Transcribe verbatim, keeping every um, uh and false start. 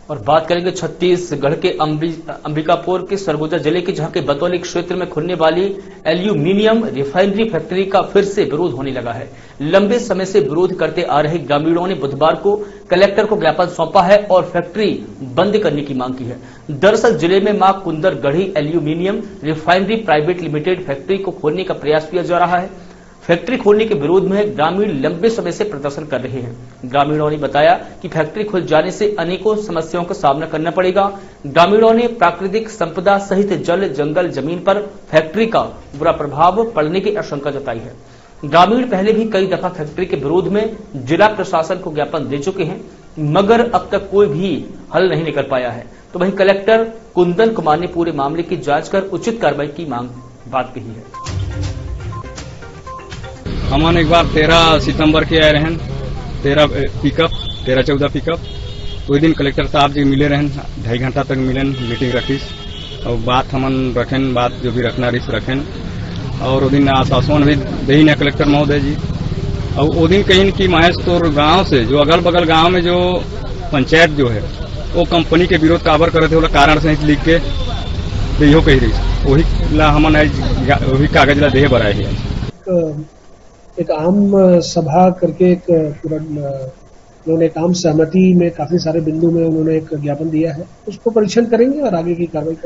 और बात करेंगे छत्तीसगढ़ के अंबिकापुर के सरगुजा जिले के, जहां के बतौली क्षेत्र में खुलने वाली एल्यूमिनियम रिफाइनरी फैक्ट्री का फिर से विरोध होने लगा है। लंबे समय से विरोध करते आ रहे ग्रामीणों ने बुधवार को कलेक्टर को ज्ञापन सौंपा है और फैक्ट्री बंद करने की मांग की है। दरअसल जिले में Maa Kundargarhi aluminium refinery private limited factory को खोलने का प्रयास किया जा रहा है। फैक्ट्री खोलने के विरोध में ग्रामीण लंबे समय से प्रदर्शन कर रहे हैं। ग्रामीणों ने बताया कि फैक्ट्री खुल जाने से अनेकों समस्याओं का सामना करना पड़ेगा। ग्रामीणों ने प्राकृतिक संपदा सहित जल, जंगल, जमीन पर फैक्ट्री का बुरा प्रभाव पड़ने की आशंका जताई है। ग्रामीण पहले भी कई दफा फैक्ट्री के विरोध में जिला प्रशासन को ज्ञापन दे चुके हैं, मगर अब तक कोई भी हल नहीं निकल पाया है। तो वहीं कलेक्टर कुंदन कुमार ने पूरे मामले की जांच कर उचित कार्रवाई की मांग बात कही है। हमन एक बार तेरह सितंबर के आए रहन, तेरह पिकअप तेरह चौदह पिकअप कोई दिन कलेक्टर साहब जी मिले रहन, ढाई घंटा तक मिलन, मीटिंग रखीस और बात हमन रखें, बात जो भी रखना रिस रखें और वो दिन आश्वासन भी दही न कलेक्टर महोदय जी। और वो दिन कहीं कि महेश तोर गांव से जो अगल बगल गांव में जो पंचायत जो है वो कंपनी के विरोध काबर करे थे, वो कारण से लिख के दियो कही रही, वही ला हमन वही कागज ला देह बनाए है। एक आम सभा करके एक पूरा उन्होंने एक आम सहमति में काफी सारे बिंदु में उन्होंने एक ज्ञापन दिया है, उसको परीक्षण करेंगे और आगे की कार्रवाई